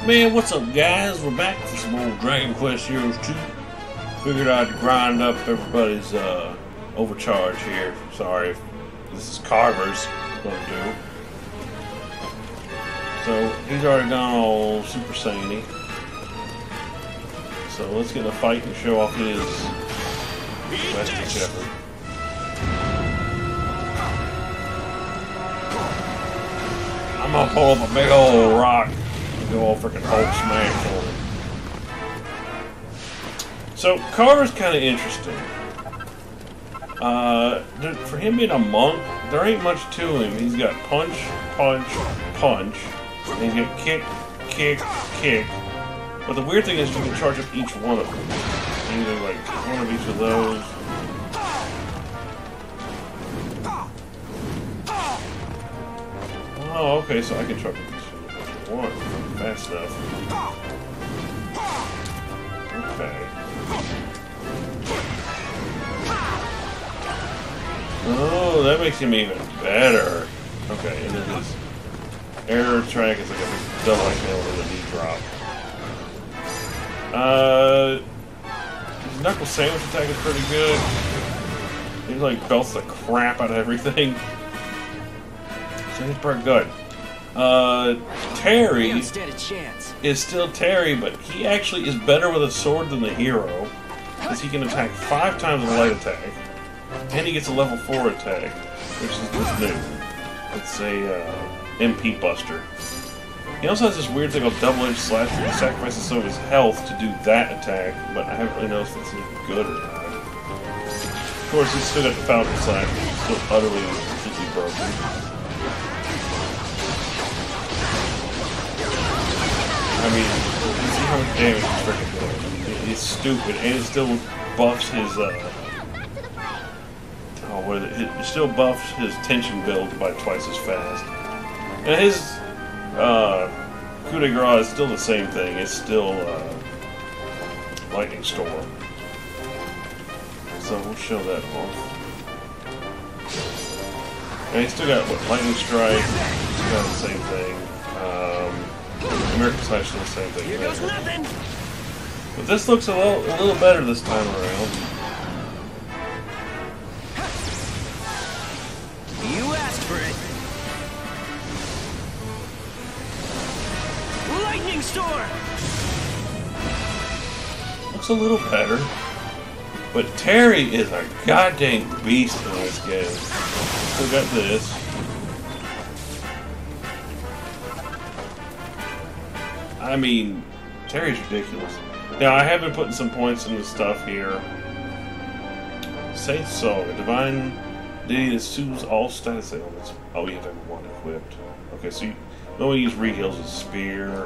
Man, what's up, guys? We're back for some old Dragon Quest Heroes 2. Figured I'd grind up everybody's overcharge here. Sorry if this is Carver's gonna do. So, he's already gone all Super Saiyan-y. So, let's get in a fight and show off his Western Shepherd. I'm gonna pull up a big old rock. Go all freaking Hulk smash on him. So Carver's kind of interesting. For him being a monk, there ain't much to him. He's got punch, punch, punch, and he's got kick, kick, kick. But the weird thing is you can charge up each one of them. Either like one of each of those. Oh, okay, so I can charge up each one. Fast enough. Okay. Oh, that makes him even better. Okay, and then his air track is like a double XL with a knee drop. His knuckle sandwich attack is pretty good. He like belts the crap out of everything. So he's pretty good. Terry is still Terry, but he actually is better with a sword than the hero, because he can attack 5 times with a light attack, and he gets a level 4 attack, which is just new. It's a MP buster. He also has this weird thing of double-edged slash where he sacrifices some of his health to do that attack, but I haven't really noticed if it's any good or not. Of course, he's still got the Falcon slash, which is still utterly and completely broken. I mean, you see how much damage he's freaking doing. It's stupid, and it still buffs his, what is it? It still buffs his tension build by twice as fast. And his, coup de grace is still the same thing. It's still, Lightning Storm. So we'll show that off. And he's still got, what, Lightning Strike, he's got the same thing. American Slash is the same thing. Here goes nothing. But this looks a little better this time around. You asked for it. Lightning Storm. Looks a little better. But Terry is a goddamn beast in this game. Still got this. I mean, Terry's ridiculous. Now, I have been putting some points into stuff here. Saint Song, a divine deity that soothes all status ailments. Oh, you have everyone equipped. Okay, so you only use re-heals with spear.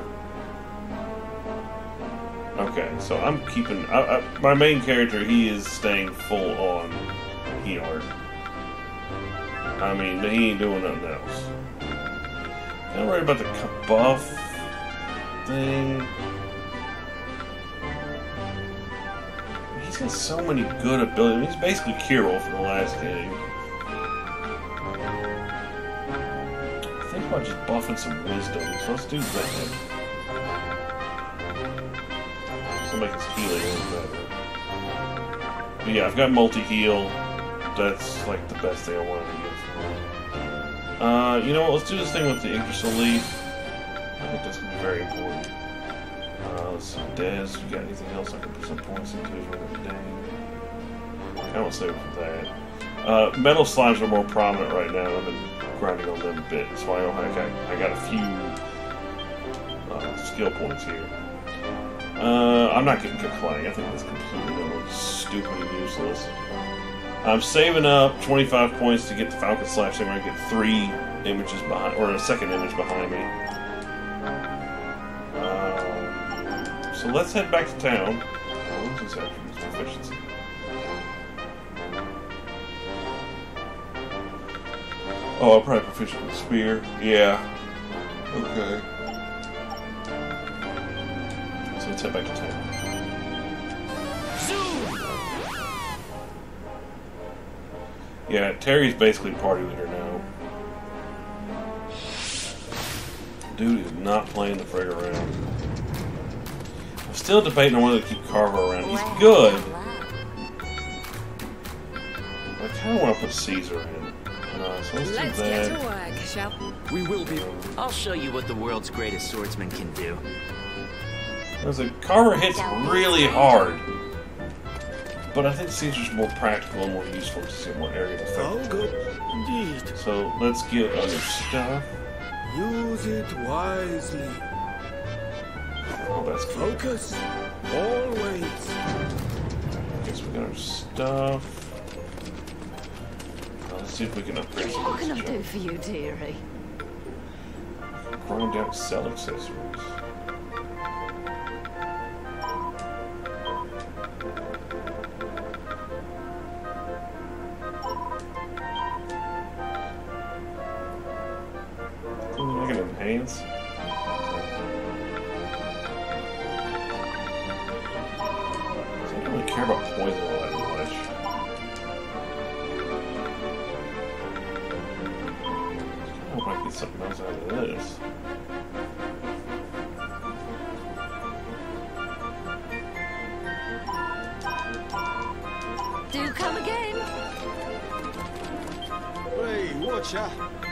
Okay, so I'm keeping... my main character, he is staying full on healer. I mean, he ain't doing nothing else. Don't worry about the buff thing. He's got so many good abilities. He's basically Kirill from the last game. I think about just buffing some wisdom, so let's do that. So make his healing a little better. But yeah, I've got multi-heal. That's like the best thing I wanted to give. You know what, let's do this thing with the Yggdrasil Leaf. I think that's going to be very important. Let's see, Dez, you got anything else I can put some points into? Dang. I won't save it for that. Metal slimes are more prominent right now. I've been grinding on them a bit, so I got a few skill points here. I'm not getting good flying. I think that's completely stupid and useless. I'm saving up 25 points to get the Falcon Slash thing where I get 3 images behind, or a second image behind me. So let's head back to town. What was this attributes proficiency? Oh, I'm probably proficient with spear. Yeah. Okay. So let's head back to town. Yeah, Terry's basically party leader now. Dude is not playing the frig around. I'm still debating on whether to keep Carver around. He's good. I kind of want to put Caesar in. So let's do Let's that. get to work, shall We will be. I'll show you what the world's greatest swordsman can do. Carver hits really hard. But I think Caesar's more practical and more useful to see what area of How effect. good indeed. So let's get other stuff. Use it wisely. Oh, that's cool. Focus. Always. Okay, so we got our stuff. Let's see if we can upgrade some What of can I this do junk. for you, dearie? Grind out, sell accessories. Can we make it enhance? I don't really care about poison all that much. I hope I can get something else out of this. Do come again. Hey, watch out.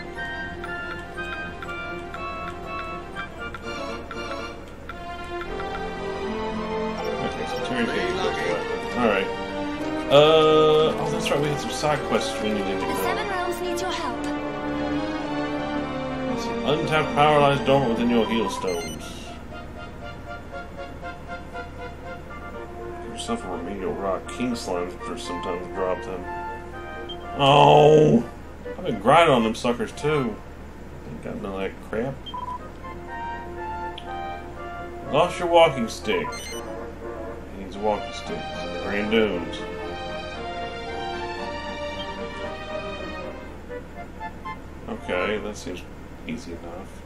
Okay, so Terry's Alright. Oh, that's right, we had some side quests we needed to The do. Seven Realms need your help. Untapped power lies dormant within your heal stones. Give yourself a remedial rock. King slimes sometimes drop them. Oh! I've been grinding on them suckers too. Ain't got none of that crap. Lost your walking stick. He needs a walking stick. Grand Dunes. Okay, that seems easy enough.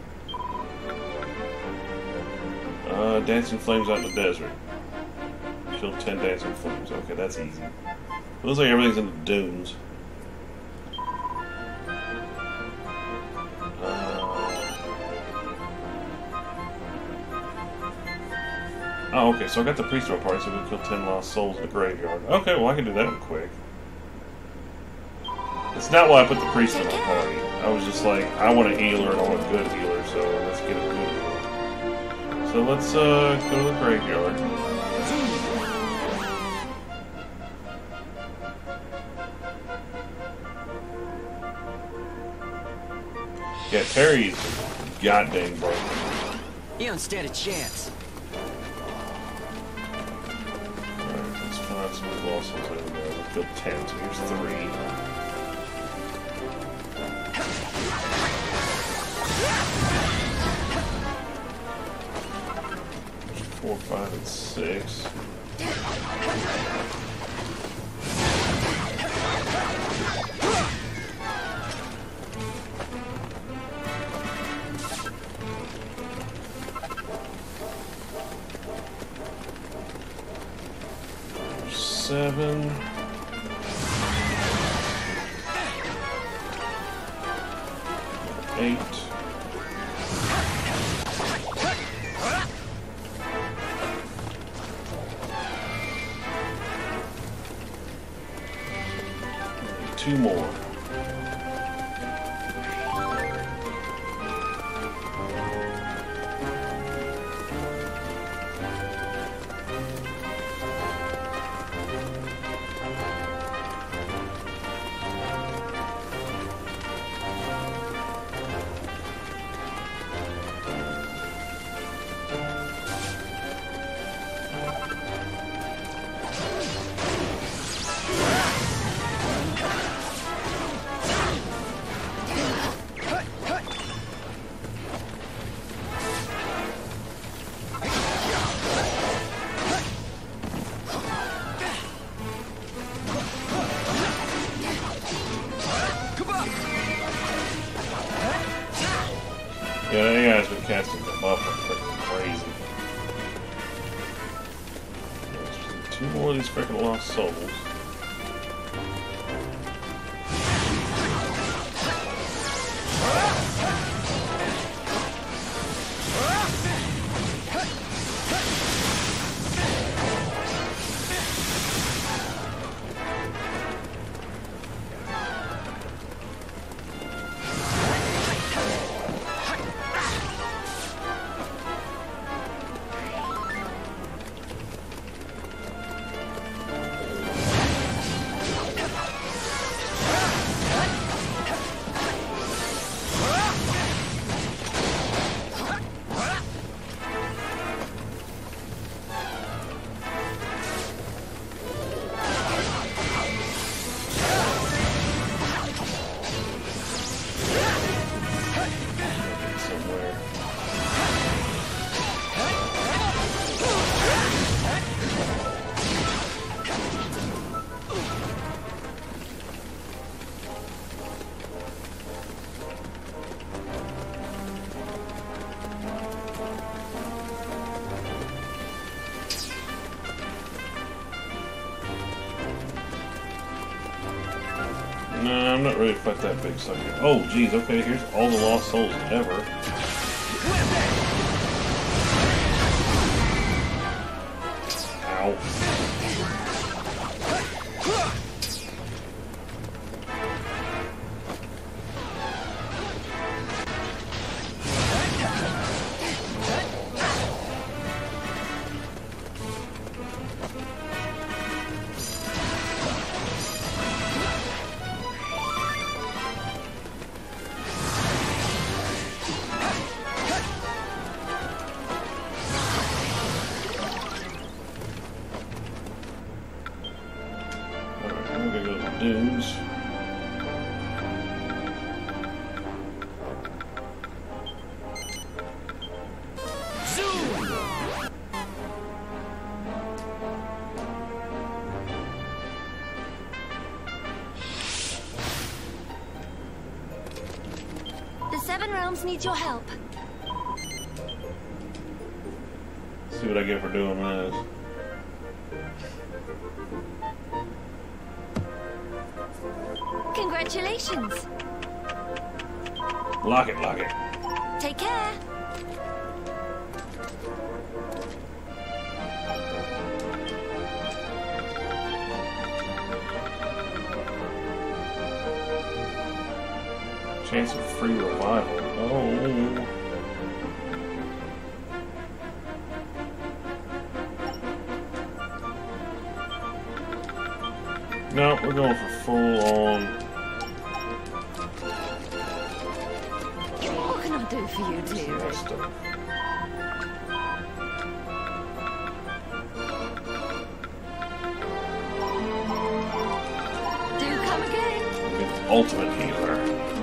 Dancing flames out in the desert. Kill 10 dancing flames. Okay, that's easy. Looks like everything's in the dunes. Oh, okay, so I got the priest of our party, so we can kill 10 lost souls in the graveyard. Okay, well I can do that one quick. It's not why I put the priest in my party. I was just like, I want a healer and I want a good healer, so let's get a good healer. So let's go to the graveyard. Yeah, Terry's goddamn broken. You don't stand a chance. Alright, let's find some lost souls over there. We've got 10, so here's 3. 4, 5, and 6. Seven. Eight. Two more. Yeah, that guy's been casting the buff like freaking crazy. There's 2 more of these freaking lost souls. I'm not ready to fight that big sucker. Oh, geez, okay, here's all the lost souls ever. Ow. Dunes. The Seven Realms need your help. See what I get for doing this. Congratulations. Lock it, lock it. Take care. Chance of free revival. Oh. No, we're going for full on. What can I do for you, dearie? Stuff. Do come again. It's ultimate healer.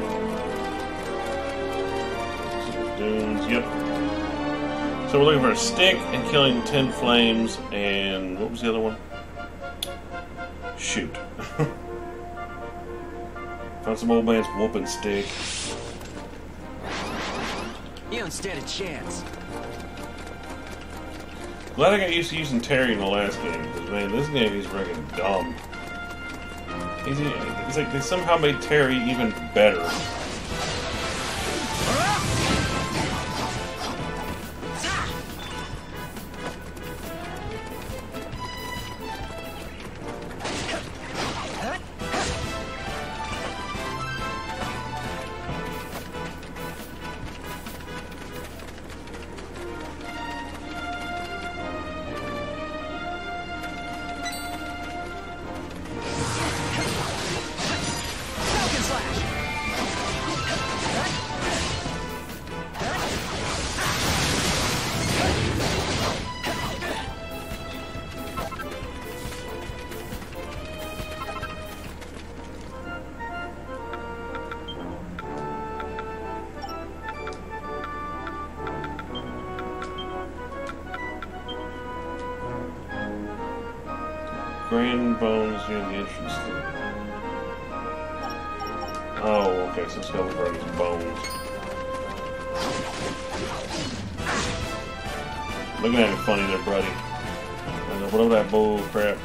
Dunes, yep. So we're looking for a stick and killing 10 flames, and what was the other one? Shoot. Found some old man's whooping stick. You don't stand a chance. Glad I got used to using Terry in the last game, because man, this game is freaking dumb. It's like they somehow made Terry even better. Grand bones near the entrance. Oh, okay, so Skeleton's bones. Looking at it funny there, buddy. Whatever that bull crap.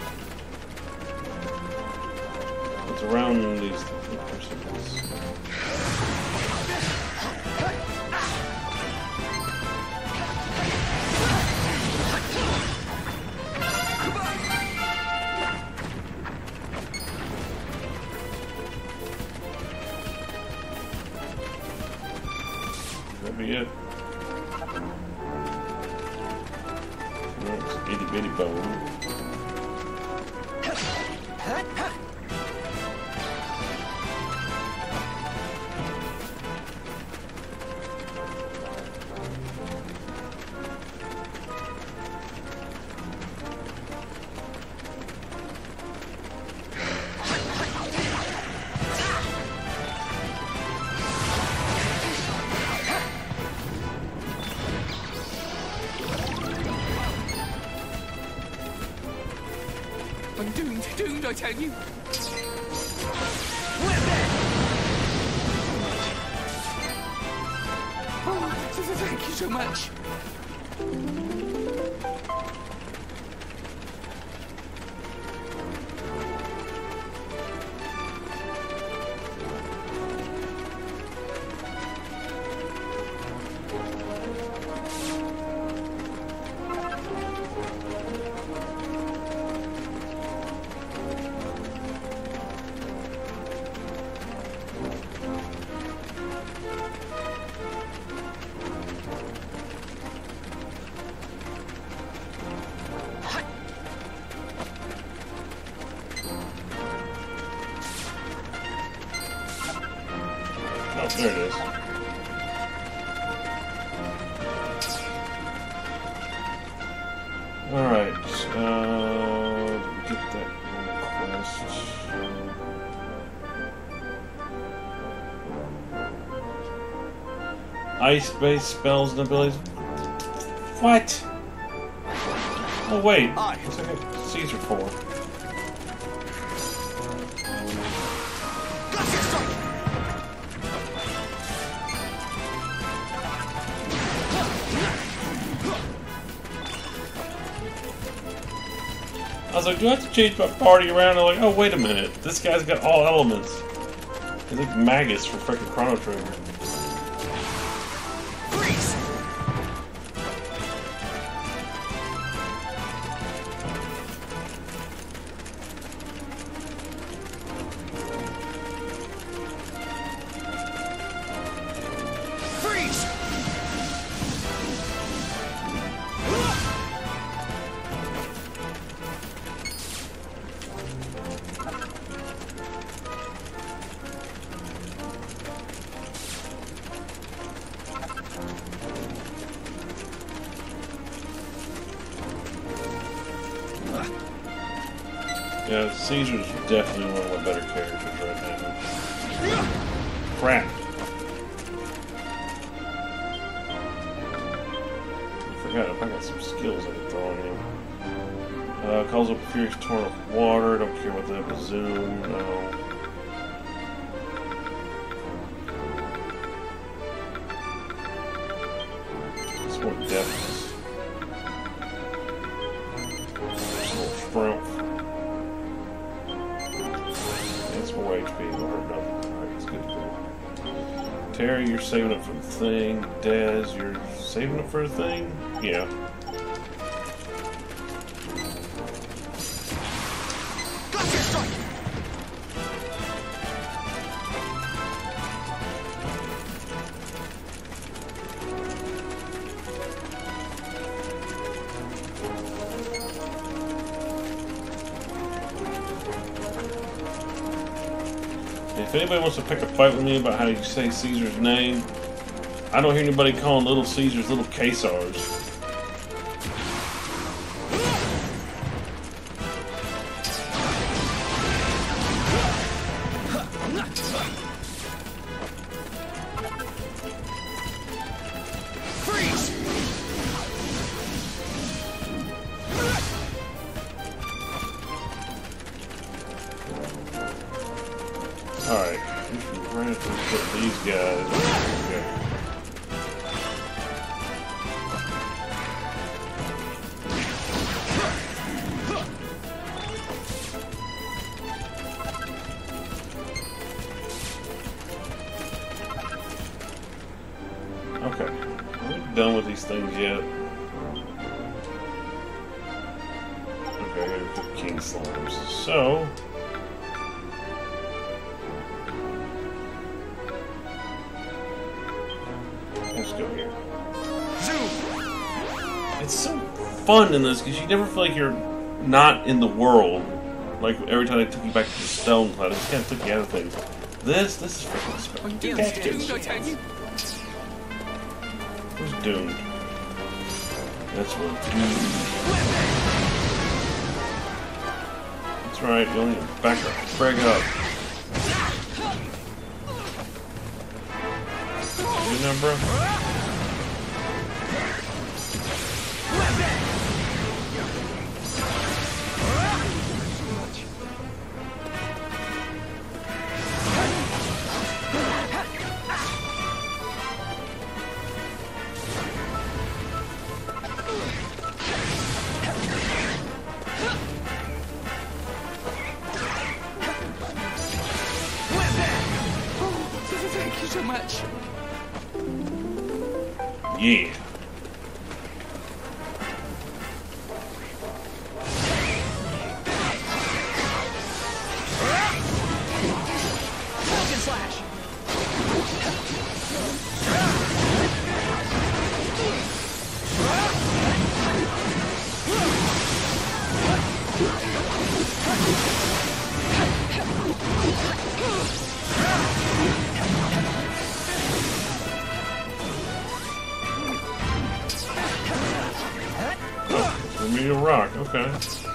It's around these persons. That'd be it. That's itty bitty bone. I'm doomed, I tell you. Oh, thank you so much. There it is. Alright, get that quest. Ice-based spells and abilities. What? Oh wait, what's that Caesar for? I was like, do I have to change my party around? I'm like, oh wait a minute, this guy's got all elements. He's like Magus for freaking Chrono Trigger. Yeah, Caesar's definitely one of my better characters right now. Crap. I forgot, I got some skills I can throw on him. Calls up a furious torrent of water, don't care about that, Bazoom, no. It's more deafness. It's a little strength. More HP, don't hurt nothing. Alright, it's good to go. Terry, you're saving up for the thing. Dez, you're saving up for the thing? Yeah. If anybody wants to pick a fight with me about how you say Caesar's name, I don't hear anybody calling Little Caesars Little Caesars. Alright, we're going to put these guys. Okay, we're done with these things yet. Okay, I gotta do king slimes. So. Let's go here. It's so fun in this because you never feel like you're not in the world. Like every time they took you back to the stone cloud, it just kind of took you out of things. This is freaking spectacular. Who's doomed? That's what doomed. That's right. You only need to back up, frag up. You know, bro? Thank you so much. Yeah. Remedial rock, okay.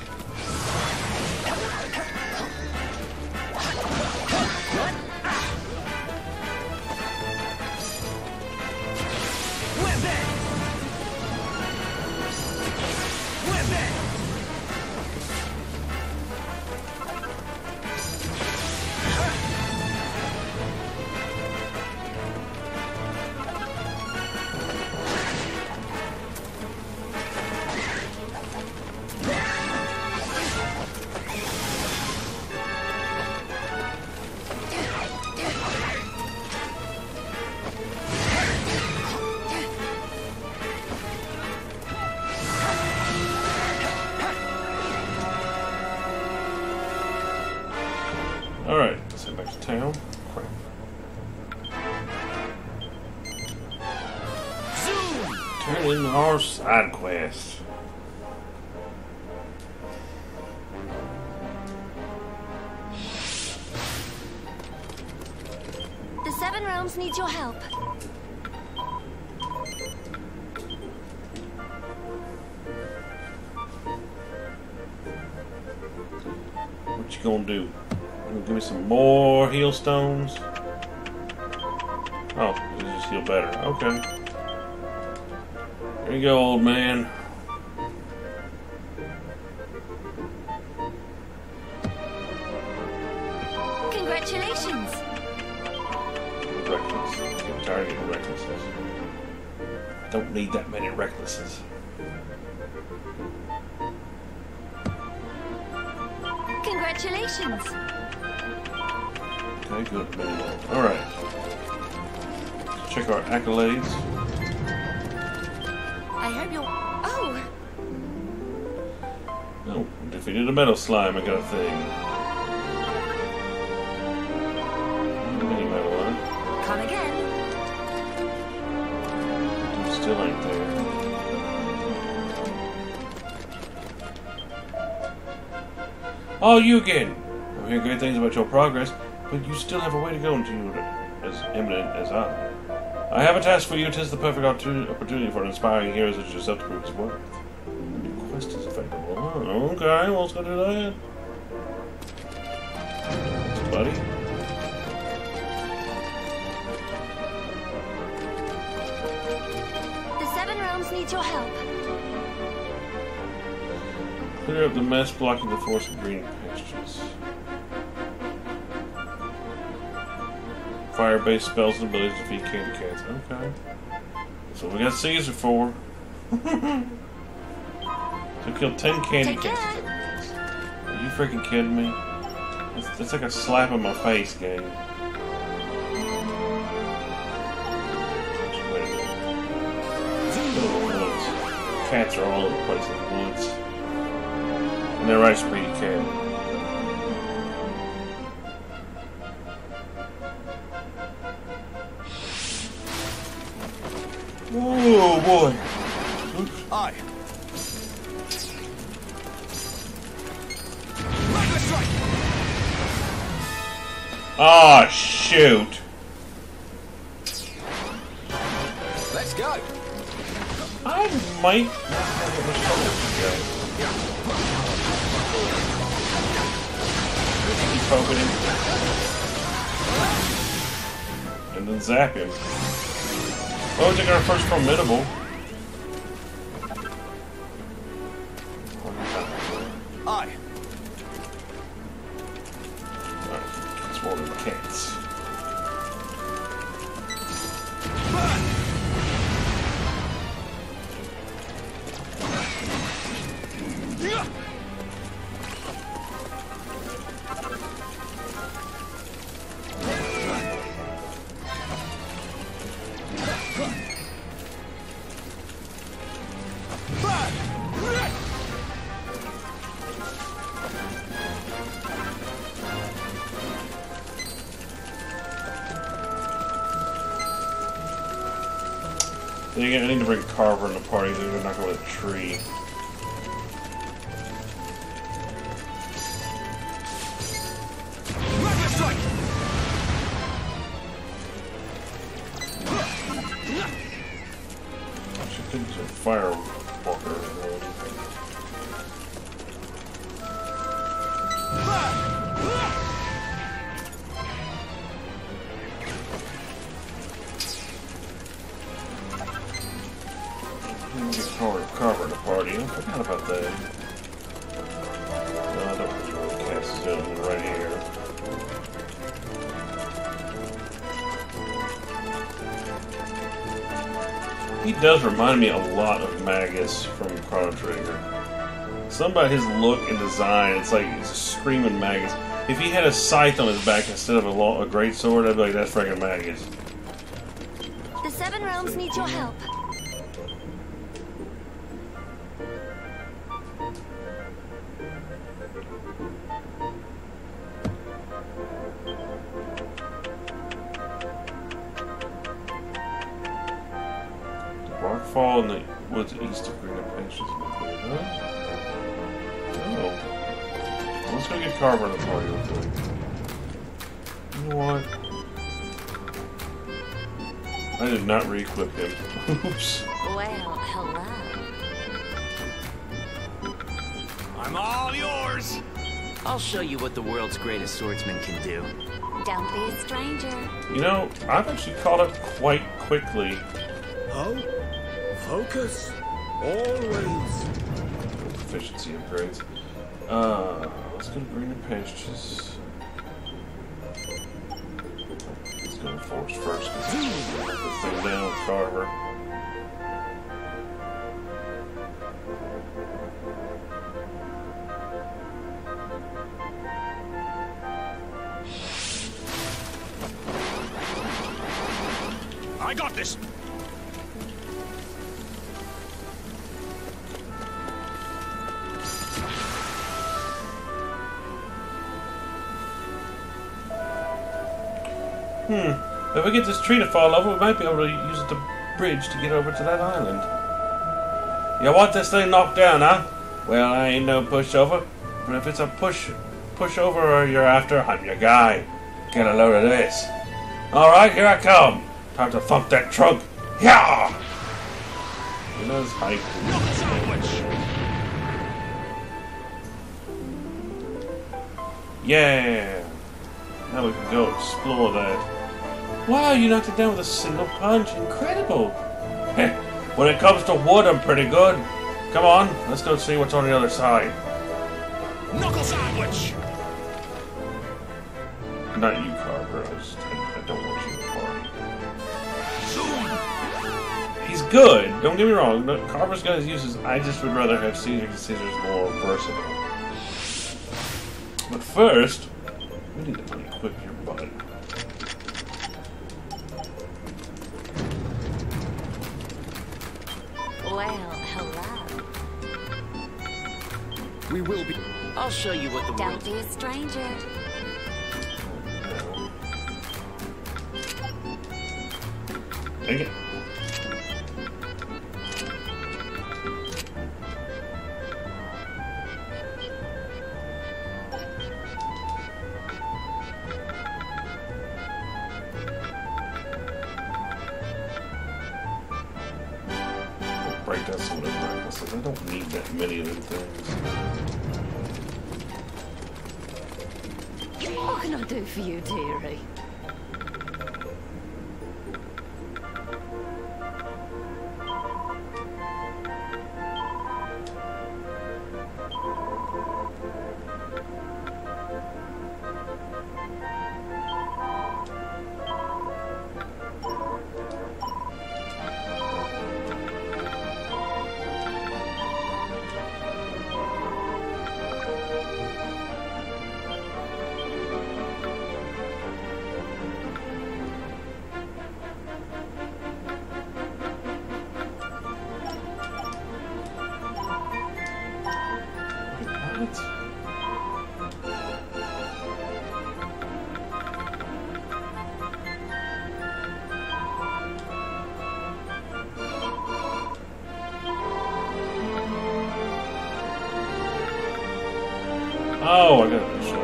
Alright, let's head back to town. Crap. Turn in our side quest. The Seven Realms needs your help. What you gonna do? Give me some more heal stones. Oh, you just heal better. Okay. There you go, old man. Congratulations. Reckless. I'm tired of getting recklesses. Don't need that many recklesses. Congratulations. Okay, good. Alright. Let's check our accolades. I hope you're... Oh! Oh, defeated a metal slime, I got a thing. Mini metal, huh? Come again. Still ain't there. Oh, you again! I hear great things about your progress, but you still have a way to go until you're as eminent as I. I have a task for you. 'Tis the perfect opportunity for an inspiring hero such as yourself to prove his worth. The new quest is available. Oh, okay, well, let's go do that. Thanks, buddy. The Seven Realms needs your help. Clear up the mess blocking the force of green pastures. Fire-based spells and abilities to defeat candy cats. Okay. So we got Caesar for. So kill 10 candy Take cats. care. Are you freaking kidding me? That's like a slap in my face, gang. Wait a minute. Go to the woods. Cats are all over the place in the woods. And they're right, Speedy Cat. Oh boy. Oops. Aye. Ah, shoot. Let's go. I might not have that much trouble with you guys. Keep poking him. And then zap him. Oh, we took our first formidable. Aye. Alright, it's more than cats. I need to bring Carver in the party, so we're not going with a tree. I should think it's a fire walker. Carver in the party. I forgot about that. No, I don't really cast his own right here. He does remind me a lot of Magus from Chrono Trigger. Something about his look and design, it's like he's a screaming Magus. If he had a scythe on his back instead of a great sword, I'd be like, that's freaking Magus. The Seven Realms need your help. Rockfall in the woods east of Green Apaches. Oh. Let's go get Carver in the party real quick. You know what? I did not re-equip him. Oops. Well, hello. I'm all yours. I'll show you what the world's greatest swordsman can do. Don't be a stranger. You know, I've actually caught up quite quickly. Oh? Focus. Always. Efficiency upgrades. Let's go to Green Pastures. Let's go to Forest first, because it's going to the thing down with Carver. I got this. If we get this tree to fall over, we might be able to use the bridge to get over to that island. You want this thing knocked down, huh? Well, I ain't no pushover. But if it's a pushover you're after, I'm your guy. Get a load of this. Alright, here I come. Time to thump that trunk. Yeah! You know, it's hype. Yeah! Now we can go explore that. Wow, you knocked it down with a single punch. Incredible! Heh, when it comes to wood, I'm pretty good. Come on, let's go see what's on the other side. Knuckle sandwich. Not you, Carver. I don't want you in the party. Zoom. He's good. Don't get me wrong. Carver's got his uses. I just would rather have Caesar because Caesar's more versatile. But first, we need to equip your butt. Well, hello. We will be. I'll show you what the Don't world's be a stranger. Dang it. Break down some of those necklaces. I don't need that many of them things. What can I do for you, dearie? Oh, I got it this way.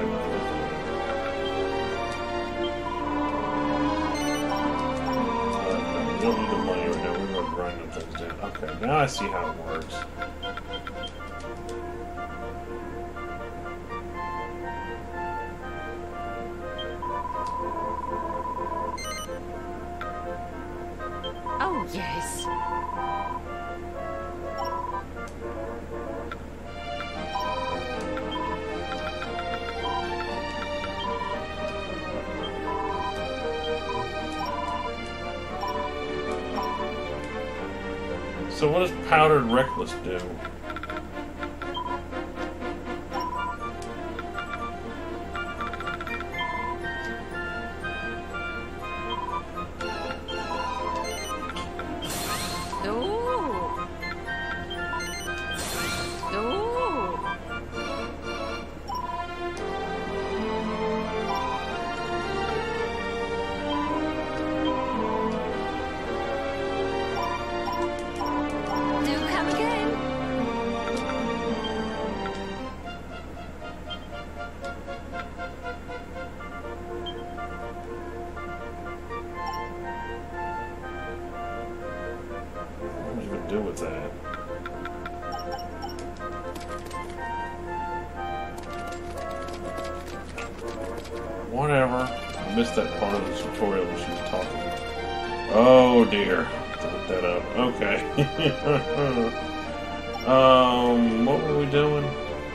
We don't need the money right now. We're going to grind them things down. Okay, now I see how it works. So what does Powdered Reckless do? Do with that. Whatever. I missed that part of the tutorial when she was talking. Oh dear. To look that up. Okay. What were we doing?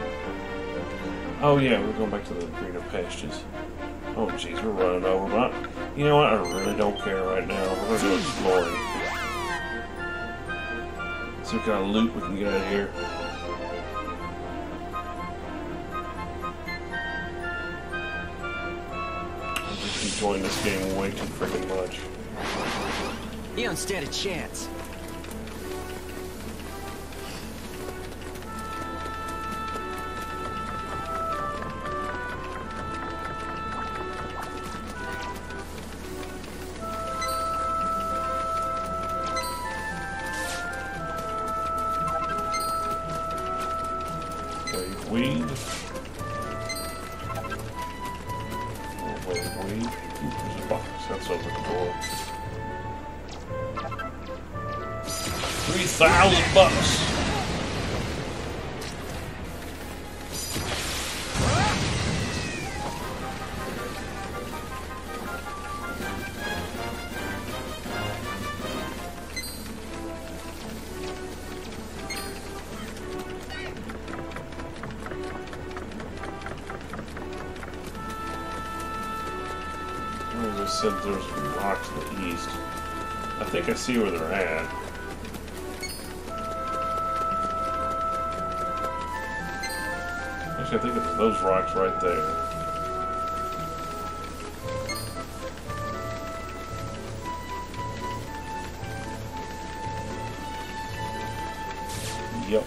Oh yeah, we're going back to the greener pastures. Oh jeez, we're running over. But you know what? I really don't care right now. We're going to go exploring. See what kind of loot we can get out of here. I'm just enjoying this game way too freaking much. You don't stand a chance. Weed. Weed. Ooh, there's a box. That's over the door. $3,000. As I said, there's rocks to the east. I think I see where they're at. Actually, I think it's those rocks right there. Yep.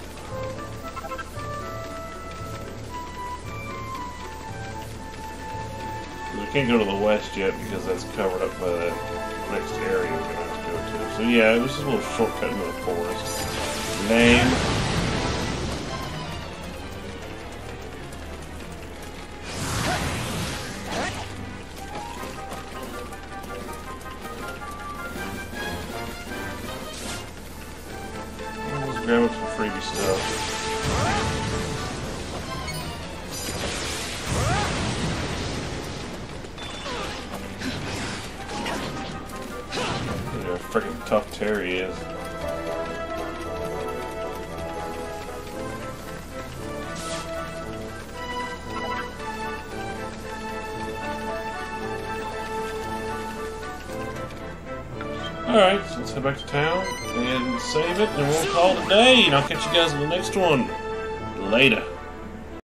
We can't go to the west yet because that's covered up by the next area we're going to have to go to. So yeah, it was just a little shortcut into the forest. Lame. Let's grab up some freebie stuff. Freaking tough Terry is. Alright, so let's head back to town and save it, and we'll call it a day, and I'll catch you guys in the next one. Later.